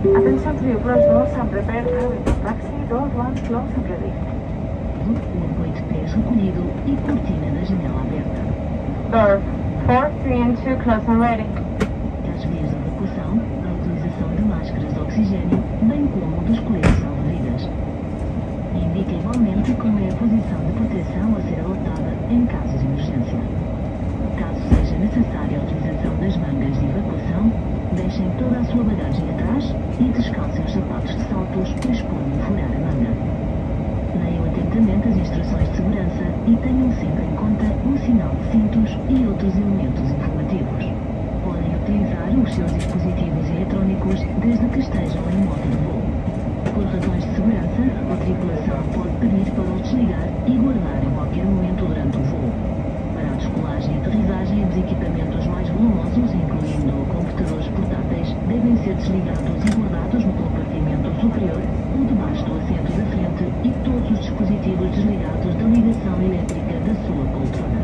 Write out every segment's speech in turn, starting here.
Attention to your closed doors and prepare cabin for taxi. Door 1 close and ready. O 8 recolhido e cortina da janela aberta. Door 4, 3 and 2 close and ready. As vias de evacuação, a utilização de máscaras de oxigênio, bem como dos coletes salva-vidas. Indica igualmente qual é a posição de proteção a ser adotada em casos de emergência. Caso seja necessária a utilização das mangas de evacuação, deixem toda a sua bagagem atrás e descalcem os sapatos de saltos que os podem furar a manga. Leiam atentamente as instruções de segurança e tenham sempre em conta o sinal de cintos e outros elementos informativos. Podem utilizar os seus dispositivos eletrónicos desde que estejam em modo de voo. Por razões de segurança, a tripulação pode pedir para os desligar e guardar em qualquer momento durante o voo. Para a descolagem e aterrissagem, os equipamentos mais volumosos, incluindo computadores portáteis, devem ser desligados e guardados no compartimento superior ou debaixo do assento da frente e todos os dispositivos desligados da ligação elétrica da sua poltrona.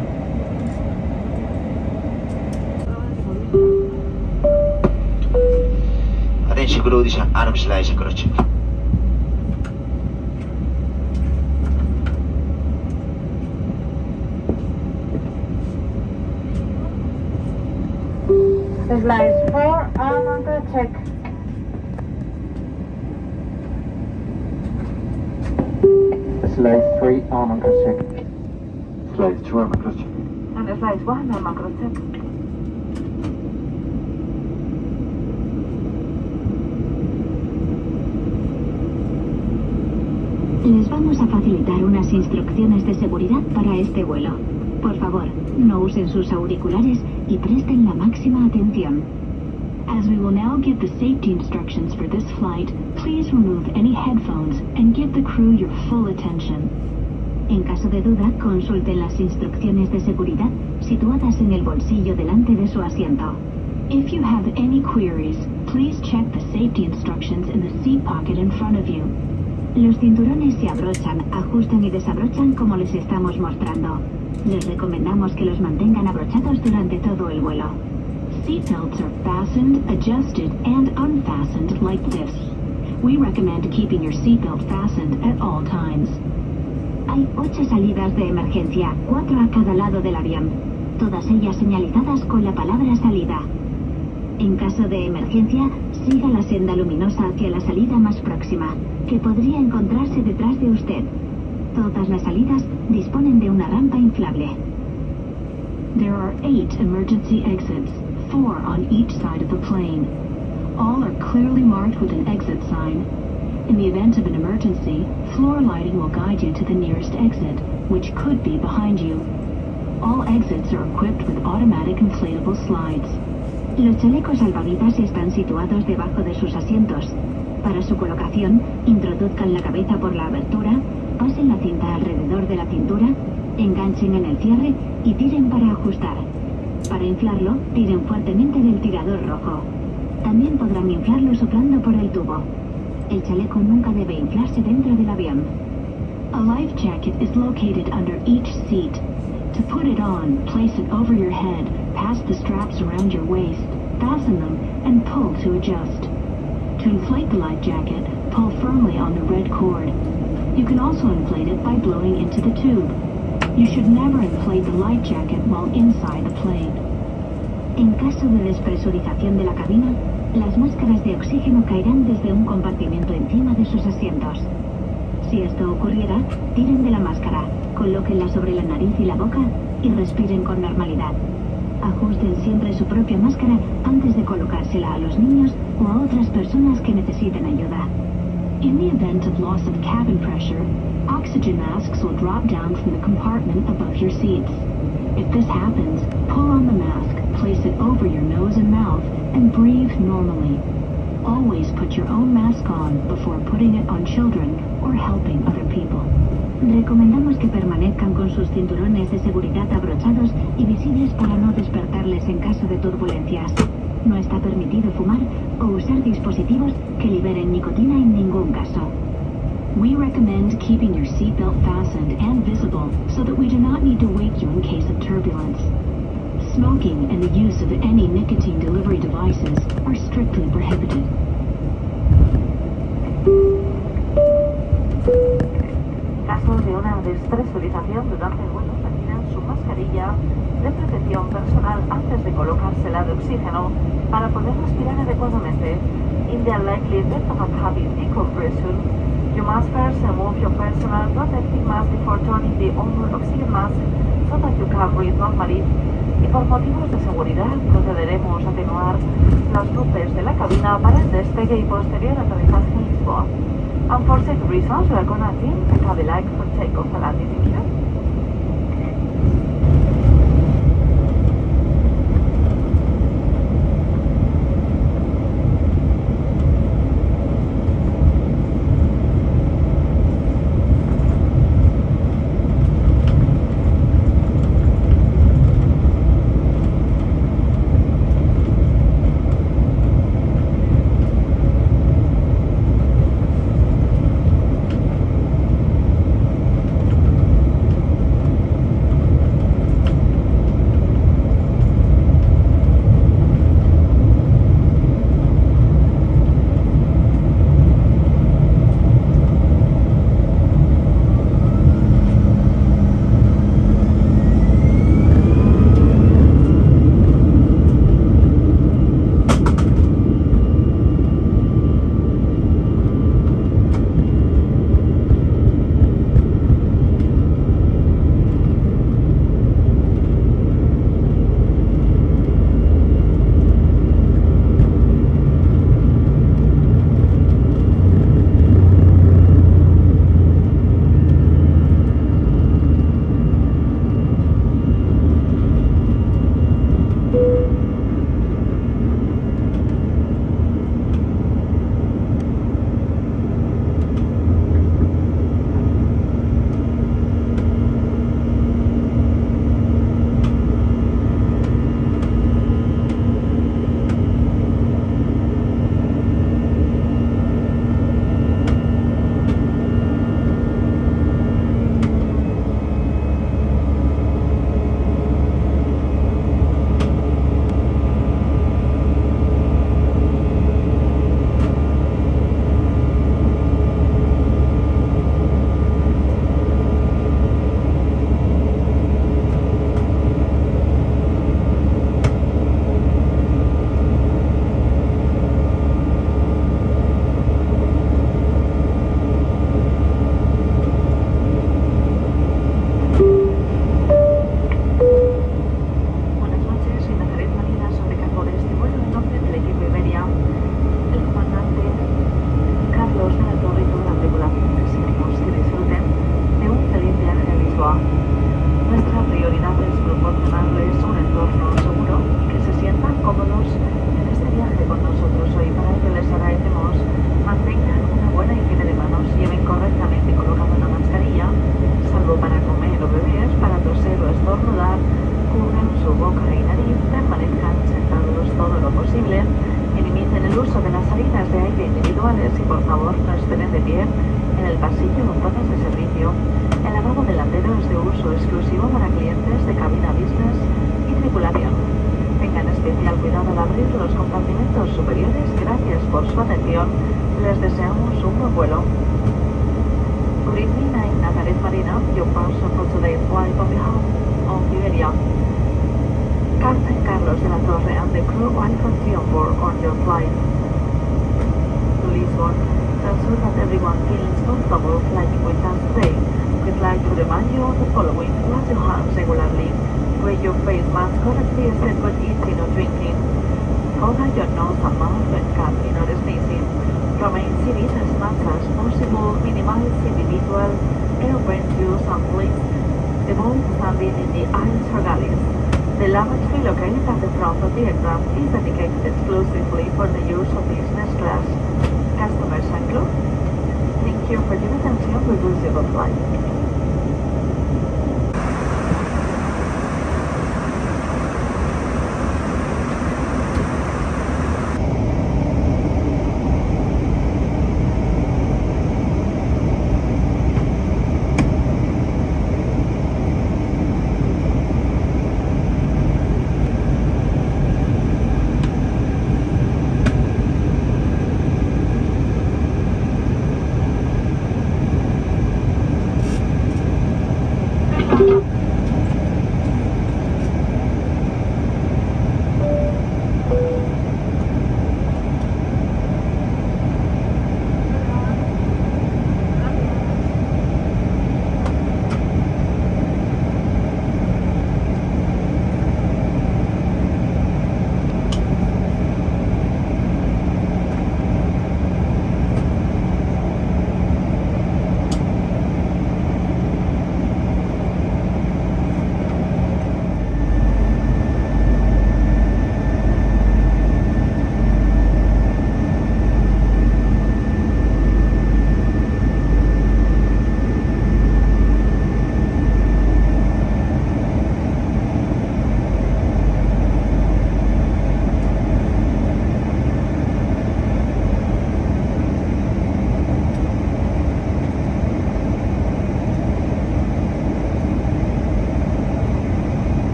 Attention crew, arms slice cross. Slides 4 arm anchor check. Slide 3 arm anchor check. Slide 2 arm cross check. And slides 1 arm anchor check. Les vamos a facilitar unas instrucciones de seguridad para este vuelo. Por favor, no usen sus auriculares y presten la máxima atención. As we will now give the safety instructions for this flight, please remove any headphones and give the crew your full attention. En caso de duda, consulten las instrucciones de seguridad situadas en el bolsillo delante de su asiento. If you have any queries, please check the safety instructions in the seat pocket in front of you. Los cinturones se abrochan, ajustan y desabrochan como les estamos mostrando. Les recomendamos que los mantengan abrochados durante todo el vuelo. Seatbelts are fastened, adjusted, and unfastened like this. We recommend keeping your seatbelt fastened at all times. Hay 8 salidas de emergencia, 4 a cada lado del avión, todas ellas señalizadas con la palabra salida. En caso de emergencia, siga la senda luminosa hacia la salida más próxima, que podría encontrarse detrás de usted. Todas las salidas disponen de una rampa inflable. There are 8 emergency exits, 4 on each side of the plane. All are clearly marked with an exit sign. In the event of an emergency, floor lighting will guide you to the nearest exit, which could be behind you. All exits are equipped with automatic inflatable slides. Los chalecos salvavidas están situados debajo de sus asientos. Para su colocación, introduzcan la cabeza por la abertura, pasen la cinta alrededor de la cintura, enganchen en el cierre y tiren para ajustar. Para inflarlo, tiren fuertemente del tirador rojo. También podrán inflarlo soplando por el tubo. El chaleco nunca debe inflarse dentro del avión. A life jacket is located under each seat. To put it on, place it over your head, pass the straps around your waist, fasten them, and pull to adjust. To inflate the life jacket, pull firmly on the red cord. You can also inflate it by blowing into the tube. You should never inflate the life jacket while inside the plane. En caso de despresurización de la cabina, las máscaras de oxígeno caerán desde un compartimento encima de sus asientos. Si esto ocurriera, tiren de la máscara, colóquenla sobre la nariz y la boca y respiren con normalidad. Ajusten siempre su propia máscara antes de colocársela a los niños o a otras personas que necesiten ayuda. In the event of loss of cabin pressure, oxygen masks will drop down from the compartment above your seats. If this happens, pull on the mask, place it over your nose and mouth, and breathe normally. Always put your own mask on before putting it on children or helping other people. Recomendamos que permanezcan con sus cinturones de seguridad abrochados y visibles para no despertarles en caso de turbulencias. No está permitido fumar o usar dispositivos que liberen nicotina en ningún caso. We recommend keeping your seatbelt fastened and visible so that we do not need to wake you in case of turbulence. Smoking and the use of any nicotine delivery devices are strictly prohibited. tripulación durante el vuelo retiran su mascarilla de protección personal antes de colocársela de oxígeno para poder respirar adecuadamente. In the unlikely event of a cabin decompression, you must first remove your personal protective mask before turning the onboard oxygen mask so that you can breathe normally. Y por motivos de seguridad procederemos a atenuar las luces de la cabina para el despegue y posterior aterrizaje en Lisboa. And for safety reasons, we are gonna dim the cabin light for takeoff and landing. Thank you.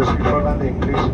Music for landing, please.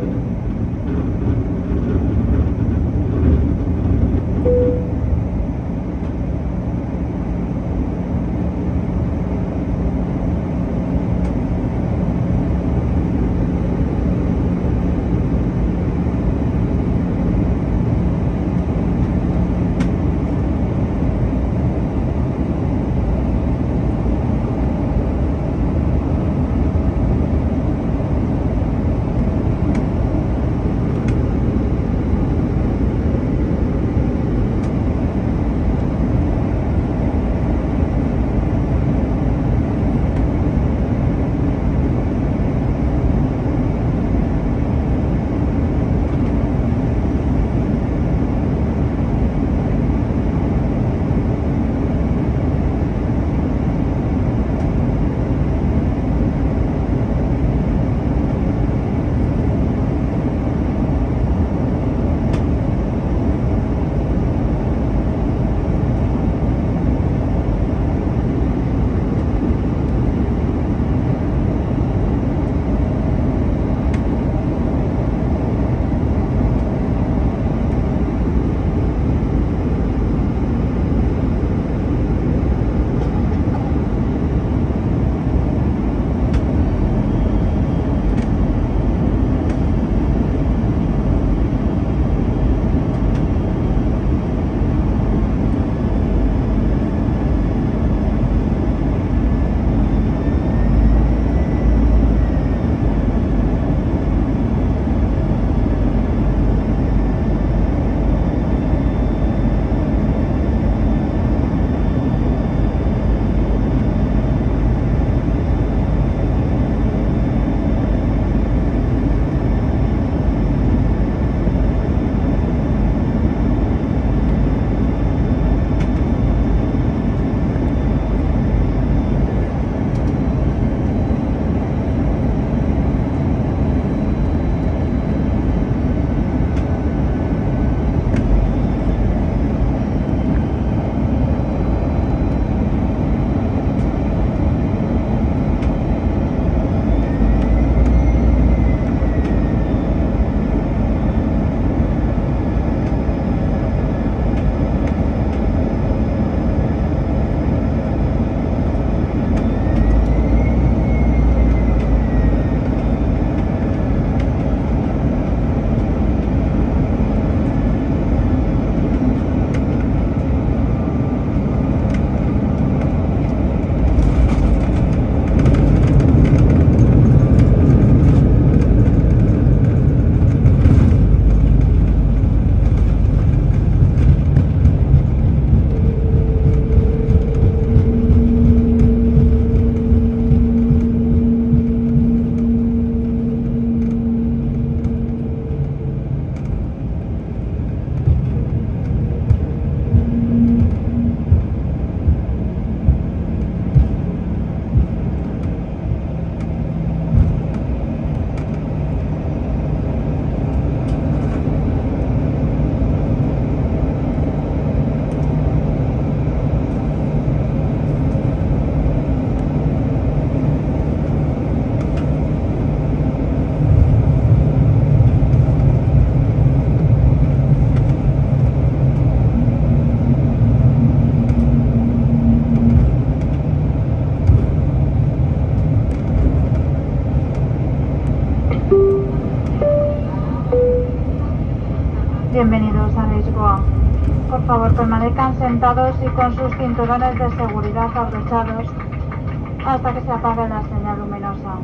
Bienvenidos a Lisboa. Por favor, permanezcan sentados y con sus cinturones de seguridad abrochados hasta que se apague la señal luminosa.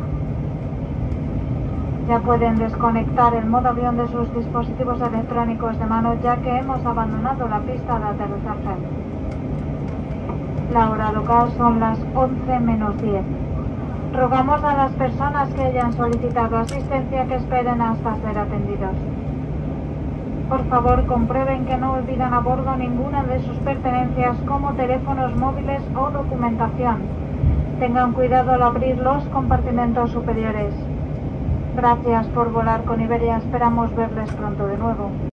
Ya pueden desconectar el modo avión de sus dispositivos electrónicos de mano, ya que hemos abandonado la pista de aterrizaje. La hora local son las 11 menos 10. Rogamos a las personas que hayan solicitado asistencia que esperen hasta ser atendidos. Por favor, comprueben que no olvidan a bordo ninguna de sus pertenencias como teléfonos móviles o documentación. Tengan cuidado al abrir los compartimentos superiores. Gracias por volar con Iberia, esperamos verles pronto de nuevo.